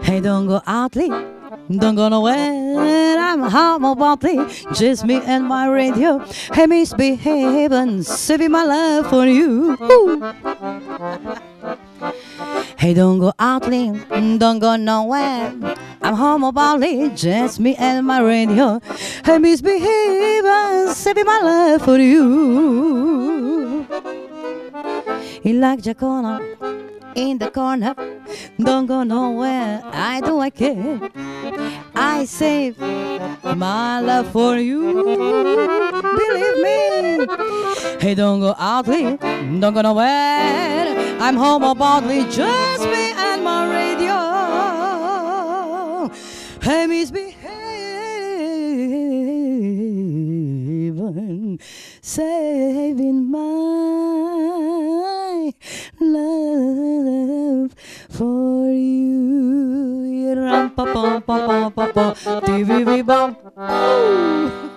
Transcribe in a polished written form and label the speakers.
Speaker 1: Hey, don't go out late, don't go nowhere. I'm home about it, just me and my radio. Hey, misbehaving, saving my love for you. Ooh. Hey, don't go out late, don't go nowhere. I'm home about it, just me and my radio. Hey, misbehaving, saving my love for you. He like Jacona in the corner, don't go nowhere. I do I care. I save my love for you. Believe me. Hey, don't go out late, don't go nowhere. I'm home about it, just me and my radio. Hey, misbehaving, saving my love for you. Ram pa pa pa pa pa pa, TV bam.